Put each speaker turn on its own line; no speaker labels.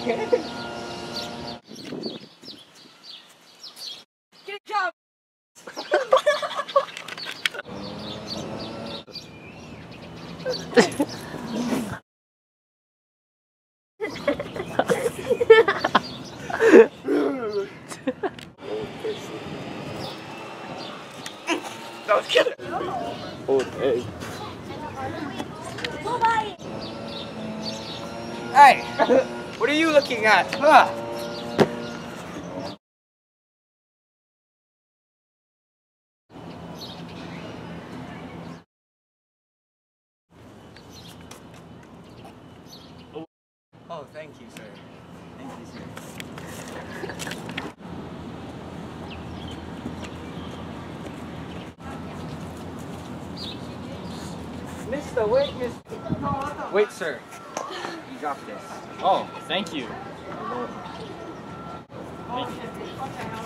Good job.
No, get it. Old egg.
Hey, what are you looking at? Huh? Oh, thank you, sir. Thank you, sir. Mister, wait, mister. Wait, sir. You got this.
Oh, thank you.
Thank you.